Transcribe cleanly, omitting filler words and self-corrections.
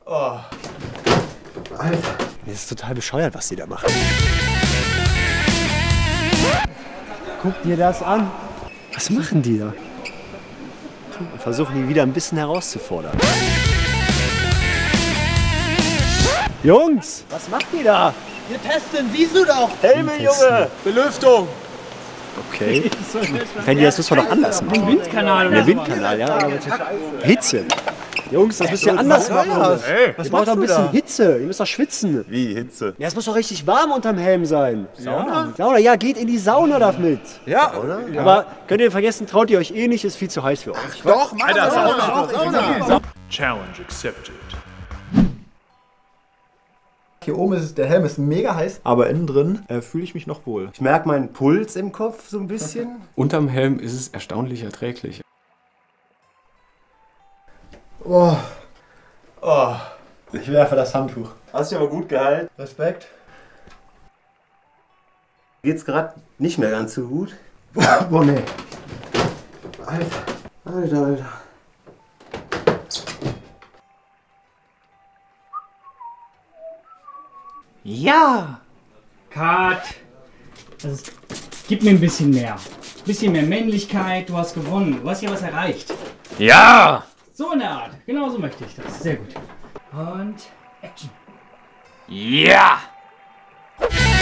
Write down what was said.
Oh. Alter. Das ist total bescheuert, was die da machen. Guck dir das an. Was machen die da? Und versuchen die wieder ein bisschen herauszufordern. Jungs, was macht ihr da? Wir testen, siehst du doch! Helme, Junge! Belüftung! Okay. Wenn das müssen wir doch anders machen. Ein Windkanal oder Der Windkanal, ja. Hitze. Jungs, das müsst ihr anders machen. Hey, Ihr braucht doch ein bisschen Hitze. Ihr müsst doch schwitzen. Wie Hitze? Ja, es muss doch richtig warm unterm Helm sein. Sauna? Sauna, ja, geht in die Sauna damit. Ja, oder? Ja. Aber könnt ihr vergessen, traut ihr euch eh nicht, ist viel zu heiß für euch. Ach, doch, mach das Sauna. Challenge accepted. Hier oben ist der Helm ist mega heiß, aber innen drin fühle ich mich noch wohl. Ich merke meinen Puls im Kopf so ein bisschen. Unterm Helm ist es erstaunlich erträglich. Oh. Oh. Ich werfe das Handtuch. Hast du aber gut gehalten. Respekt. Geht's gerade nicht mehr ganz so gut. Boah, nee. Alter. Ja! Cut! Also, gib mir ein bisschen mehr. Ein bisschen mehr Männlichkeit, du hast gewonnen. Du hast ja was erreicht. Ja! So in der Art. Genau so möchte ich das. Sehr gut. Und Action. Ja!